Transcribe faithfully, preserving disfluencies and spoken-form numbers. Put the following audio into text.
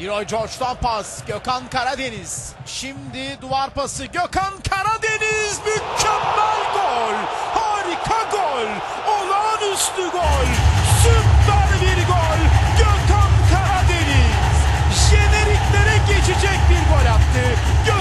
Leroy George'dan pas. Gökhan Karadeniz. Şimdi duvar pası. Gökhan Karadeniz. Mükemmel gol. Harika gol. Olağanüstü gol. Süper bir gol. Gökhan Karadeniz. Jeneriklere geçecek bir gol attı.